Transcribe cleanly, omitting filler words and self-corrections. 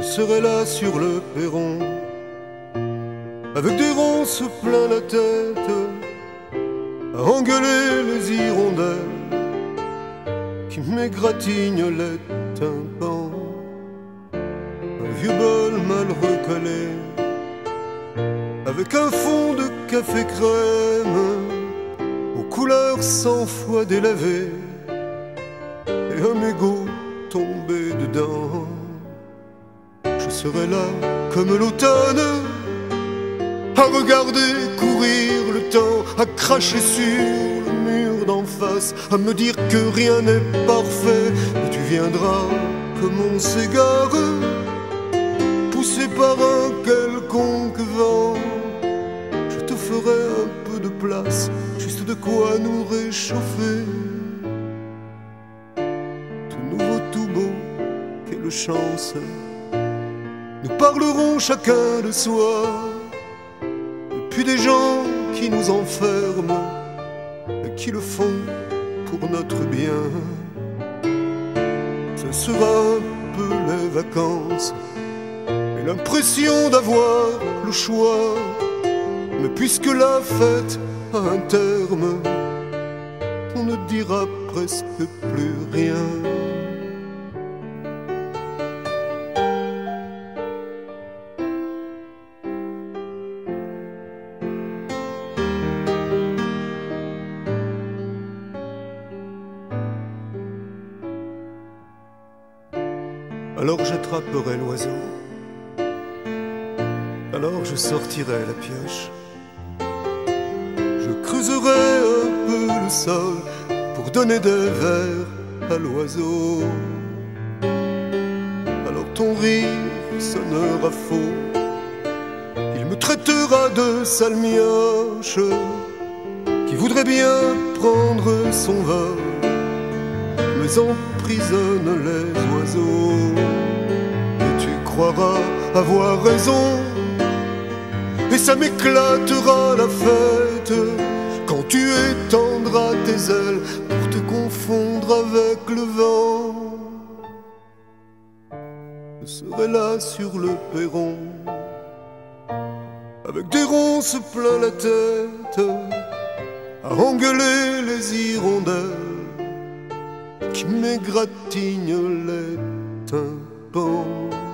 serai là sur le perron, avec des ronces plein la tête, à engueuler les hirondelles qui m'égratignent les tympans. Un vieux bol mal recollé, avec un fond de café crème, aux couleurs 100 fois délavées, et un mégot tombé dedans. Je serai là comme l'automne, à regarder courir le temps, à cracher sur le mur d'en face, à me dire que rien n'est parfait. Et tu viendras comme on s'égare, poussé par un quelconque vent. Je te ferai un peu de place, juste de quoi nous réchauffer. Tout nouveau, tout beau, quelle chance. Nous parlerons chacun de soi, et puis des gens qui nous enferment et qui le font pour notre bien. Ce sera un peu les vacances et l'impression d'avoir le choix. Mais puisque la fête a un terme, on ne dira presque plus rien. Alors j'attraperai l'oiseau, alors je sortirai la pioche, je creuserai un peu le sol pour donner des vers à l'oiseau. Alors ton rire sonnera faux, il me traitera de sale mioche qui voudrait bien prendre son vol, mais emprisonne les oiseaux. Et tu croiras avoir raison, et ça m'éclatera la fête quand tu étendras tes ailes pour te confondre avec le vent. Je serai là sur le perron, avec des ronces plein la tête, à engueuler les hirondelles qui m'égratignent les tympans.